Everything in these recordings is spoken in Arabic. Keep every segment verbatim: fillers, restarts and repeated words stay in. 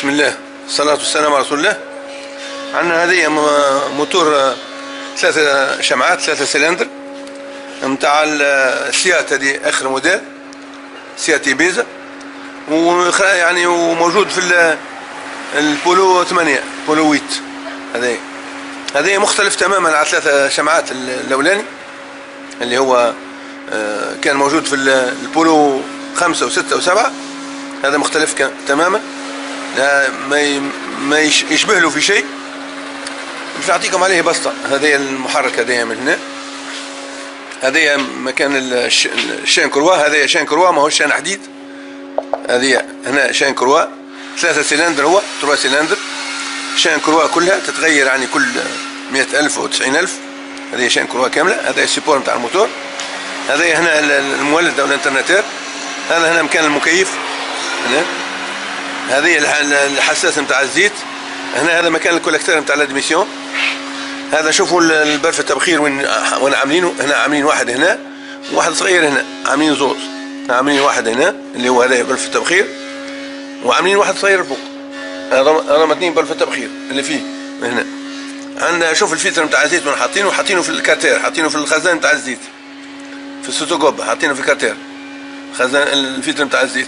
بسم الله، الصلاة والسلام على رسول الله. عندنا هذه موتور ثلاثة شمعات، ثلاثة سلندر نتاع السيات، هذه آخر موديل سيات إيبيزا، ويعني وموجود في البولو ثمانية، بولو ويت. هذه هذه مختلف تماما على ثلاثة شمعات الأولاني اللي هو كان موجود في البولو خمسة وستة وسبعة. هذا مختلف تماما، لا ما ما يشبه له في شيء. مش نعطيكم عليه بسطة. هذا المحرك هذا من هنا، هذا مكان الشين كروا، هذا شين كروا ما هو شين حديد. هذه هنا شين كروا ثلاثة سلندر، هو ثلاثة سلندر شين كروا كلها تتغير يعني كل مئة ألف أو تسعين ألف. هذه شين كروا كاملة. هذا السيبور نتاع الموتور. هذا هنا المولد أو الانترنتير. هذا هنا مكان المكيف هنا. هذه الحساس نتاع الزيت هنا. هذا مكان الكولكتور نتاع الادميسيون. هذا شوفوا البرف التبخير وين وين عاملينه. هنا عاملين واحد هنا وواحد صغير هنا، عاملين زوز. عاملين واحد هنا اللي هو هذا برف التبخير، وعاملين واحد صغير فوق. هذا هذا اثنين برف التبخير اللي فيه هنا. عندنا شوف الفلتر نتاع الزيت وين حاطينه، حاطينه في الكارتير، حاطينه في الخزان نتاع الزيت في السوتوكوب، حاطينه في الكارتير خزان الفلتر نتاع الزيت.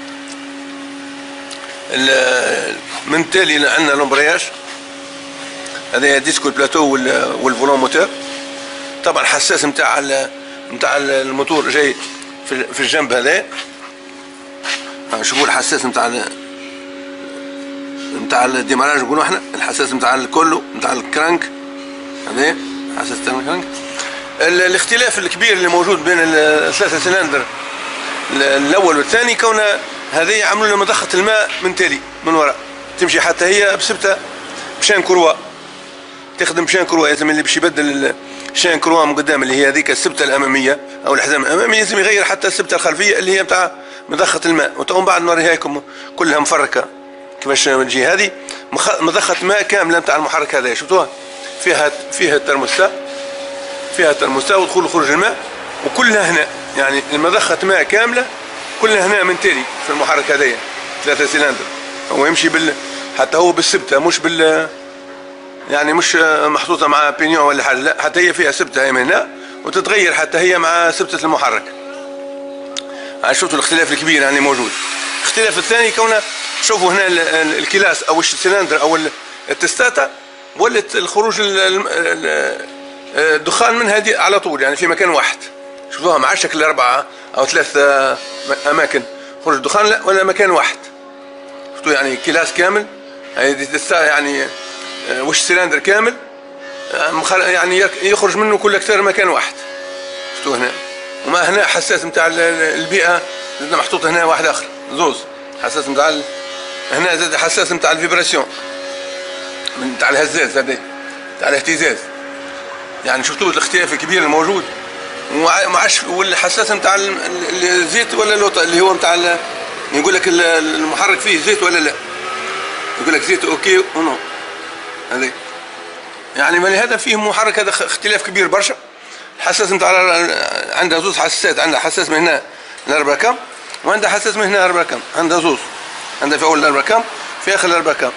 من تالي عندنا لومبرياج، هذا ديسكو البلاتو والفولون موتور. طبعا حساس نتاع نتاع الموتور جاي في الجنب هذا. شوفوا الحساس نتاع نتاع الديماراج نقولوا احنا، الحساس نتاع الكولو نتاع الكرانك. هذا حساس نتاع الكرانك. الاختلاف الكبير اللي موجود بين الثلاثة سلندر الاول والثاني كون هذه عملوا له مضخة الماء من تالي من وراء، تمشي حتى هي بسبتة بشان كروا، تخدم بشان كروا. لازم اللي باش يبدل الشان كروا من قدام اللي هي هذيك السبتة الأمامية أو الحزام الأمامي لازم يغير حتى السبتة الخلفية اللي هي بتاع مضخة الماء. وتقوم بعد نوريها لكم كلها مفركة كيفاش تجي. هذه مضخة ماء كاملة نتاع المحرك هذا، شفتوها فيها فيها الترموستات، فيها الترموستات ودخول وخروج الماء، وكلها هنا يعني المضخة ماء كاملة كلها هنا من تالي في المحرك هذايا ثلاثة سلندر. هو يمشي بال حتى هو بالسبتة، مش بال يعني مش محطوطة مع بينيون ولا حاجة، لا حتى هي فيها سبتة هي من هنا وتتغير حتى هي مع سبتة المحرك. شفتوا الاختلاف الكبير يعني موجود. الاختلاف الثاني كونه شوفوا هنا الكلاس او السلندر او التستاتا ولت الخروج الدخان من هذه على طول يعني في مكان واحد. شوفوها مع شكل أربعة أو ثلاث أماكن خروج الدخان، لا ولا مكان واحد. شفتوا يعني كلاس كامل هذه يعني وش سلندر كامل يعني يخرج منه كل أكثر مكان واحد. شفتوا هنا. وما هنا حساس نتاع البيئة زاد محطوط هنا واحد آخر زوز حساس نتاع ال... هنا زاد حساس نتاع الفيبراسيون نتاع الهزاز هذا نتاع الاهتزاز. يعني شفتوا الاختلاف الكبير الموجود. ومعش والحساس نتاع الزيت ولا اللوطه اللي هو نتاع يقول لك المحرك فيه زيت ولا لا، يقول لك زيت اوكي ونو. هذا يعني من هذا فيه محرك هذا اختلاف كبير برشا. الحساس نتاع عندها زوز حساسات، عندها حساس من هنا الأربعة كام وعندها حساس من هنا أربعة كام. عندها زوز، عندها في أول الأربعة كام في آخر الأربعة كام.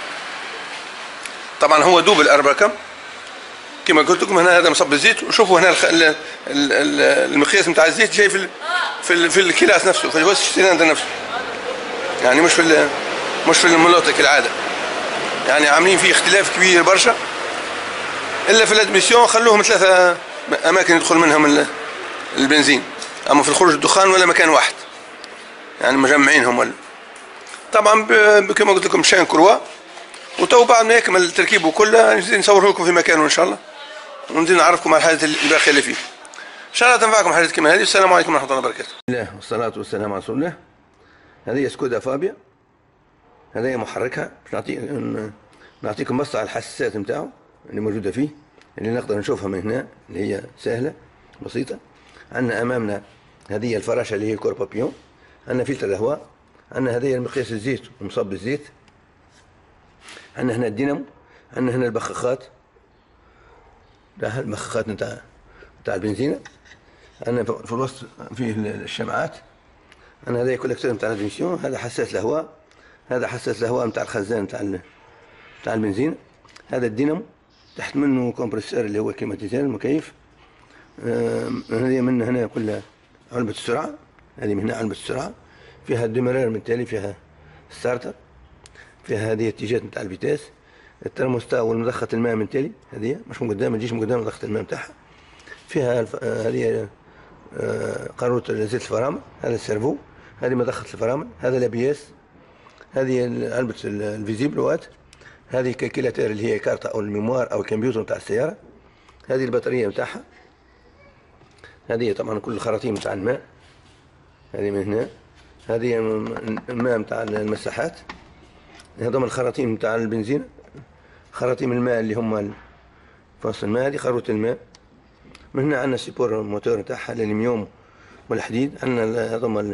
طبعا هو دوب الأربعة كام كما قلت لكم. هنا هذا مصب الزيت، وشوفوا هنا المقياس نتاع الزيت جاي في في في الكلاس نفسه، في الوسط السلندر نفسه، يعني مش في مش في المولوتة كالعادة. يعني عاملين فيه اختلاف كبير برشا. الا في الادميسيون خلوهم ثلاثة اماكن يدخل منهم البنزين، اما في الخروج الدخان ولا مكان واحد يعني مجمعينهم. ولا طبعا كما قلت لكم شان كروا. وتو بعد ما يكمل التركيب كله نصوره لكم في مكانه ان شاء الله، ونزيد نعرفكم على الحاجات الباقيه اللي فيه. ان شاء الله تنفعكم حاجات كما هذه. السلام عليكم ورحمه الله وبركاته. الله والصلاه والسلام على رسول الله. هذه سكودا فابيا، هذه محركها باش نعطي نعطيكم بسطه على الحساسات نتاعو اللي موجوده فيه، اللي نقدر نشوفها من هنا اللي هي سهله بسيطه. عندنا امامنا هذه الفراشه اللي هي الكور بابيون، عندنا فلتر الهواء، عندنا هذه المقياس الزيت ومصب الزيت، عندنا هنا الدينامو، عندنا هنا البخاخات، البخاخات نتاع نتاع البنزينه، عندنا في الوسط فيه الشمعات، عندنا هذا كولكتور نتاع الادميسيون، هذا حساس الهواء، هذا حساس الهواء نتاع الخزان نتاع نتاع البنزين. هذا الدينامو تحت منه كومبريسور اللي هو كليماتيزير المكيف. هذه من هنا كلها علبة السرعة، هذه من هنا علبة السرعة، فيها الديمرير من التالي، فيها ستارتر، فيها هذه الاتجاهات نتاع الفيتاس، الترموستا والمضخة الماء من التالي، هذه مش من قدام، ما تجيش من قدام مضخة الماء نتاعها. فيها الف... هذه قارورة زيت الفرامل، هذا السيرفو، هذه مضخة الفرامل، هذا الابياس، هذه علبة الفيزيبلوات، هذه كالكيلاتير اللي هي كارتا او الميموار او الكمبيوتر نتاع السيارة، هذه البطارية نتاعها، هذه طبعا كل الخراطيم نتاع الماء، هذه من هنا، هذه الماء نتاع المساحات، هذوما الخراطيم نتاع البنزين، خراطيم الماء اللي هما فاصل الماء، هذه قارورة الماء. من هنا عندنا سيبور الموتور نتاعها الالمنيوم والحديد، عندنا هذوما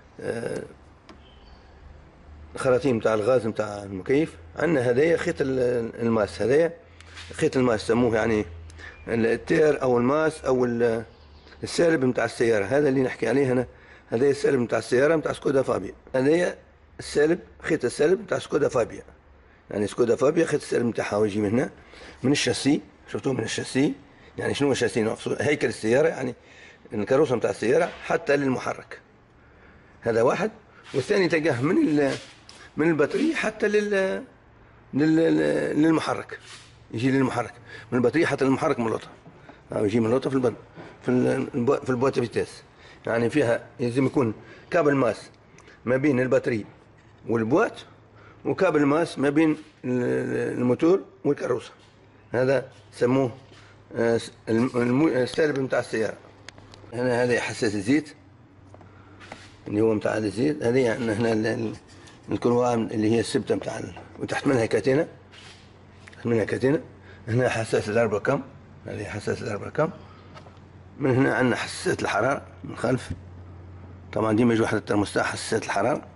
الخراطيم نتاع الغاز نتاع المكيف، عندنا هدايا خيط الماس، هدايا خيط الماس سموه يعني التير او الماس او السالب نتاع السيارة، هذا اللي نحكي عليه هنا، هذايا السالب نتاع السيارة نتاع سكودا فابيا، هذايا السالب خيط السالب نتاع سكودا فابيا، يعني سكودا فابيا خيط السالب نتاعها يجي من هنا من الشاسي، شفتوه من الشاسي، يعني شنو الشاسي؟ هيكل السيارة، يعني الكاروسة نتاع السيارة حتى للمحرك، هذا واحد. والثاني تلقاه من من البطارية حتى لل للمحرك، يجي للمحرك من البطارية حتى للمحرك من اللوطة، أو يجي من اللوطة في البط في ال في البوات فيتاس، يعني فيها لازم يكون كابل ماس ما بين البطارية والبوات، وكابل ماس ما بين الموتور والكاروسة، هذا سموه السالب نتاع السيارة. هنا هذا حساس الزيت اللي هو نتاع الزيت، هذه يعني هنا الكروة اللي هي السبتة نتاع، وتحت منها كاتينة، تحت منها كاتينة. هنا حساس الأربع كم، هذه حساس الأربع كم. من هنا عندنا حساسات الحرارة من الخلف، طبعا دي مجروحة الترموستات حساسات الحرارة.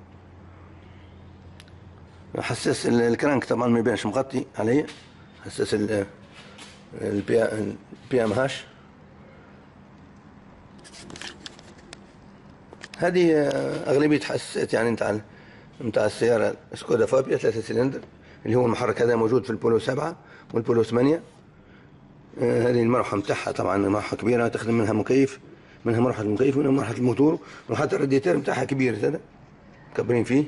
حساس الكرانك طبعا ما يبانش مغطي عليه، حساس البي ام هاش. هذه أغلبية حساسات يعني نتاع نتاع السيارة سكودا فابيا ثلاثة سلندر، اللي هو المحرك هذا موجود في البولو سبعة والبولو ثمانية. آه هذه المروحة نتاعها طبعا مروحة كبيرة، تخدم منها مكيف، منها مروحة المكيف ومنها مروحة الموتور، وحتى الراديتير نتاعها كبير هذا كبرين فيه.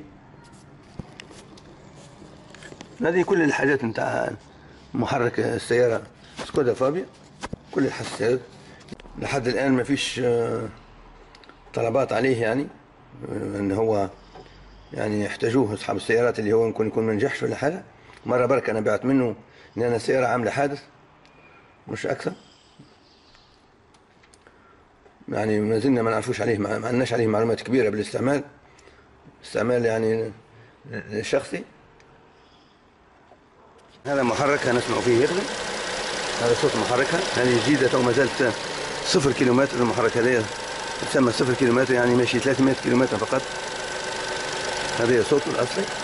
هذه كل الحاجات نتاع محرك السيارة سكودا فابيا، كل الحساسات. لحد الآن ما فيش آه طلبات عليه، يعني آه ان هو يعني يحتاجوه اصحاب السيارات اللي هو ممكن يكون ما نجحش ولا حاجه. مره برك انا بعت منه لان السياره عامله حادث مش اكثر، يعني ما زلنا ما نعرفوش عليه، ما عندناش عليه معلومات كبيره بالاستعمال، استعمال يعني شخصي. هذا محركها نسمع فيه يخدم، هذا صوت محركها، هذه جديده تو ما زالت صفر كيلومتر. المحرك هذا يسمى صفر كيلومتر، يعني ماشي ثلاثمائة كيلومتر فقط. هذا صوته الأصلي.